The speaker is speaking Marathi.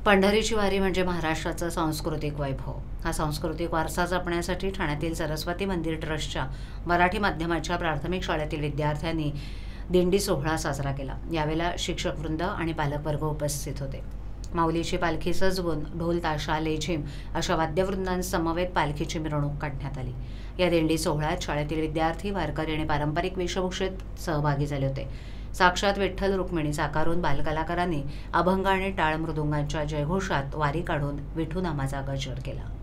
पंढरीची वारी म्हणजे महाराष्ट्राचा सांस्कृतिक वैभव. हा सांस्कृतिक वारसा जपण्यासाठी ठाण्यातील सरस्वती मंदिर ट्रस्टच्या मराठी माध्यमाच्या प्राथमिक शाळेतील विद्यार्थ्यांनी दिंडी सोहळा साजरा केला. यावेळेला शिक्षकवृंद आणि पालकवर्ग उपस्थित होते. माऊलीची पालखी सजवून ढोल ताशा लेझिम अशा वाद्यवृंदांसमवेत पालखीची मिरवणूक काढण्यात आली. या दिंडी सोहळ्यात शाळेतील विद्यार्थी, वारकरी आणि पारंपरिक वेशभूषेत सहभागी झाले होते. साक्षात विठ्ठल रुक्मिणी साकारून बालकलाकारांनी अभंग आणि टाळ मृदुंगांच्या जयघोषात वारी काढून विठू नामाचा गजर केला.